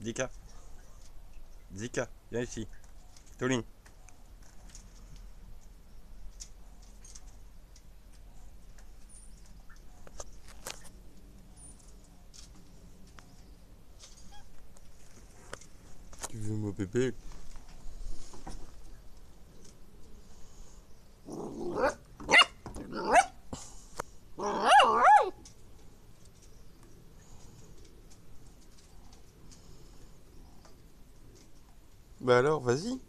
Zika. Zika, viens ici. Toline. Tu veux mon bébé? Bah alors, vas-y.